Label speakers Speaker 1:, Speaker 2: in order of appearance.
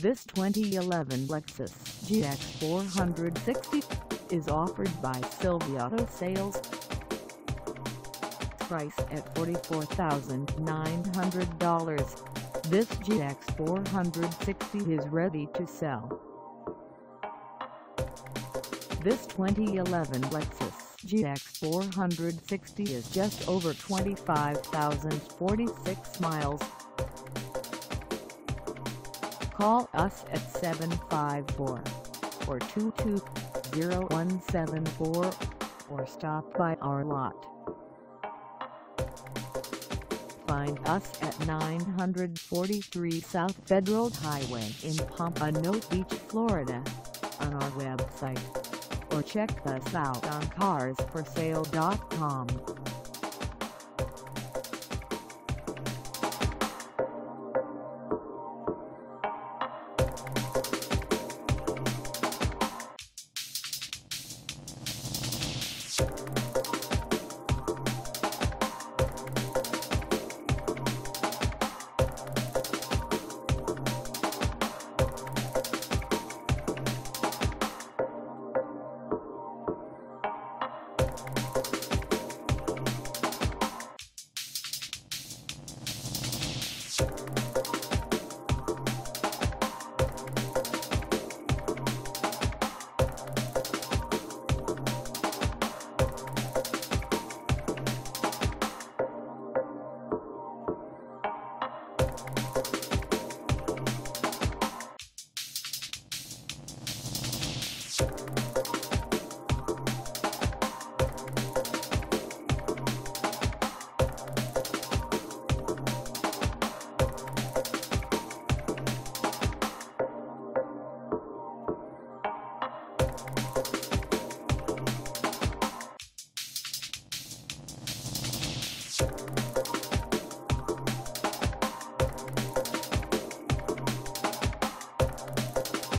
Speaker 1: This 2011 Lexus GX 460 is offered by Silva Auto Sales. Price at $44,900. This GX 460 is ready to sell. This 2011 Lexus GX 460 is just over 25,046 miles. Call us at 754-422-0174 or stop by our lot. Find us at 943 South Federal Highway in Pompano Beach, Florida, on our website, or check us out on carsforsale.com.